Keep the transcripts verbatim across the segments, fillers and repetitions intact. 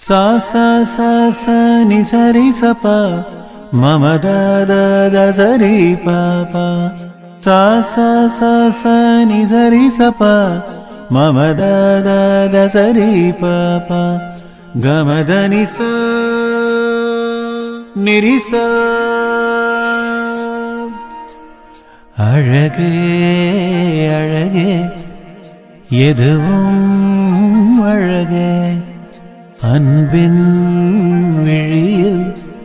sa sa sa sa ni sa ri sa pa ma ma da da da sa ri pa pa sa sa sa sa ni sa ri sa pa ma ma da da da sa ri pa pa ga ma da ni sa ni ri sa அழகே அழகே எதுவும் அழகே அன்பின் விழியில்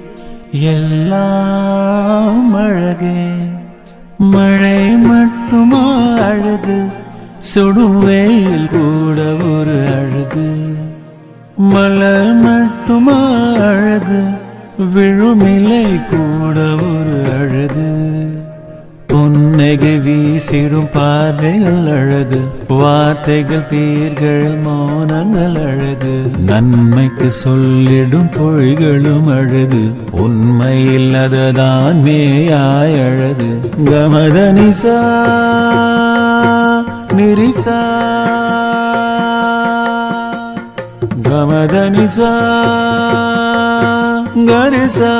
எல்லாம் அழகே மழை மட்டுமா அழகு சுடுவேல் கூட ஒரு அழகு மலர் மட்டுமா அழகு விழுமிலை கூட ஒரு அழகு புன்னகை வீசிடும் பார்வைகள் அழகு வார்த்தைகள் தீர்கள் மௌனங்கள் அழகு நன்மைக்கு சொல்லிடும் பொய்களும் அழகு உண்மையில் அதுதான் மேயாய் அழகு கமதனிசா நிரிசா கமதனிசா கரிசா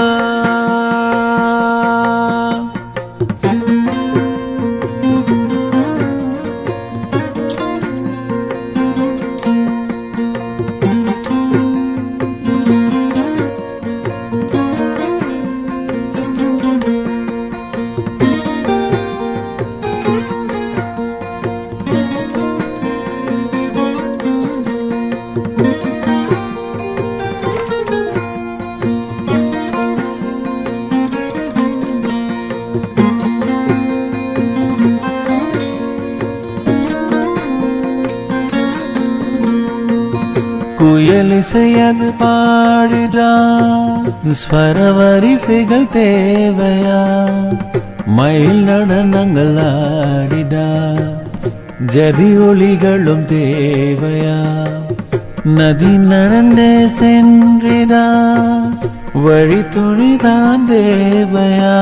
குயலிசையது பாடிடா ஸ்வரவரிசைகள் தேவையா மயில் நடனங்கள் ஆடிடா ஜதி ஒளிகளும் தேவையா நதி நடந்தே சென்றிடா வழி துணிதான் தேவையா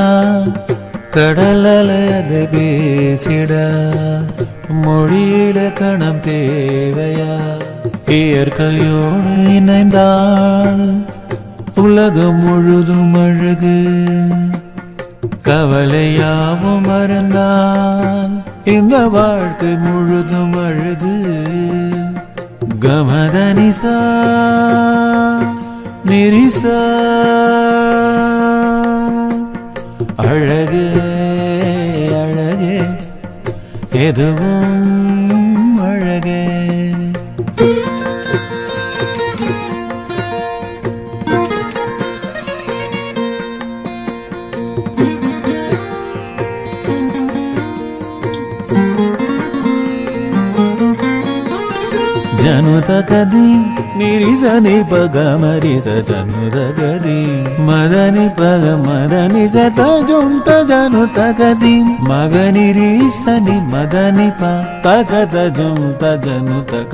கடலது பேசிட மொழியிட கணம் தேவையா இயற்கையோடு இணைந்தால் உலகம் முழுதும் அழகு கவலையாவும் மறந்தால் இந்த வாழ்க்கை முழுதும் அழகு கமதனிசா நிரிசா அழகே அழகே எதுவும் அழகே జనుతకది నిరిసని పగ మరిస జనుతకది మదని పగ మదని సత జుంత జనుతకది మగ నిరిసని మదని ప తగద జుంత జనుతక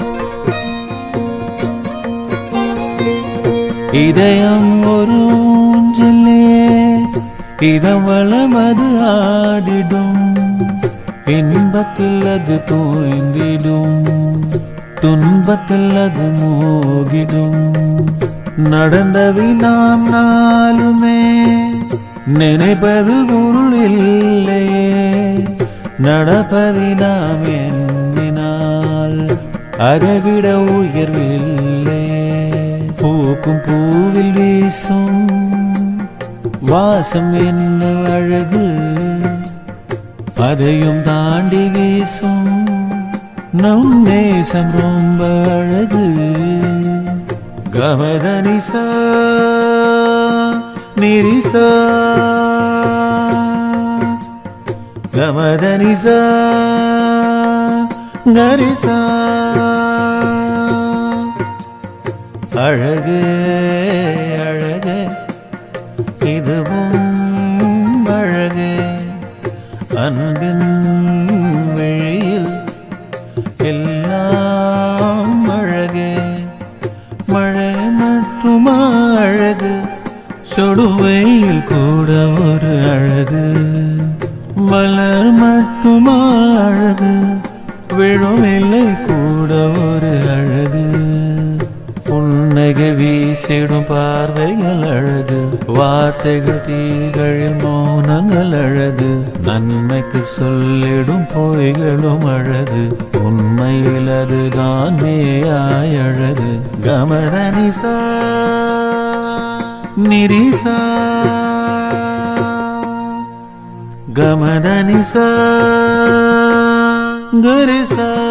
இதயம் ஒரு ஊஞ்சலே இதம் வளமது ஆடிடும் இன்பத்தில் அது தோய்ந்திடும் துன்பத்தில் அது மோகிடும் நடந்தவி நாம் நாளுமே நினைப்பதில் பொருள் இல்லையே நடப்பதை நாம் எண்ணினால் அதைவிட உயர்வில்லையே பூக்கும் பூவில் வீசும் வாசம் என்ன அழகு அதையும் தாண்டி வீசும் நம் நேசம் ரொம்ப அழகு கமதனிசா நிரிசா கமதனிசா கரிசா அழகே அழகே இதுவும் அழகே அன்பின் வெளியில் எல்லாம் அழகே மழை மட்டுமா அழகு சுடுவையில் கூட ஒரு அழகு மலர் மட்டுமா அழகு விழும் இல்லை கூட ஒரு அழகு புன்னகை பேசிடும் பார்வைகள் அழகு, வார்த்தைகள் தீகளில் மௌனங்கள் அழகு, நன்மைக்கு சொல்லிடும் பொய்களும் அழகு, உண்மையில் அதுதான் மேயாய் அழகு. கமரனிசா நிரிசா கமதனிசா கரிசா